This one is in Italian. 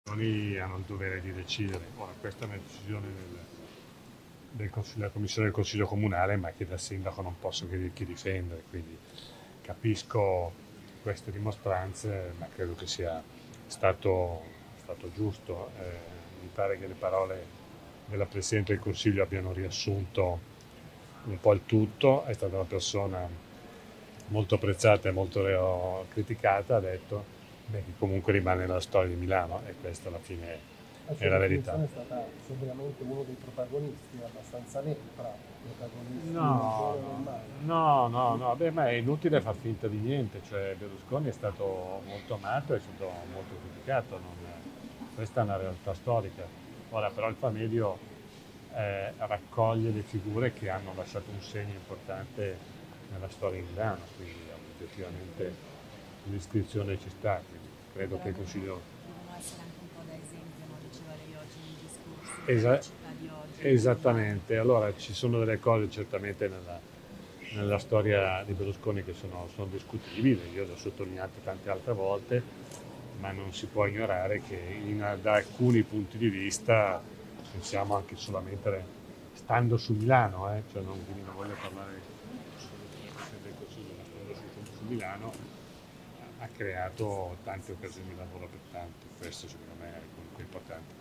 Hanno il dovere di decidere. Ora, questa è una decisione della Commissione del Consiglio Comunale, ma che da sindaco non posso che difendere, quindi capisco queste dimostranze, ma credo che sia stato giusto. Mi pare che le parole della Presidente del Consiglio abbiano riassunto un po' il tutto. È stata una persona molto apprezzata e molto criticata, ha detto, beh, che comunque rimane nella storia di Milano, e questa alla fine La è sua la verità. definizione è stata sobriamente uno dei protagonisti, abbastanza neutra, protagonisti nel bene No, o nel male. no, beh, ma è inutile far finta di niente, cioè Berlusconi è stato molto amato, è stato molto criticato, questa è una realtà storica. Ora però il Famedio raccoglie le figure che hanno lasciato un segno importante nella storia di Milano, quindi oggettivamente l'iscrizione ci sta, quindi credo Però che il Consiglio. devono essere anche un po' da esempio, no? Diceva lei oggi nei discorsi per la Esa- città di oggi, per Milano. Esattamente, allora ci sono delle cose certamente nella storia di Berlusconi che sono discutibili, io le ho sottolineate tante altre volte, ma non si può ignorare che da alcuni punti di vista, pensiamo anche solamente stando su Milano, cioè quindi non voglio parlare del Consiglio, ma stando su Milano, ha creato tante occasioni di lavoro per tanti, questo secondo me è comunque importante.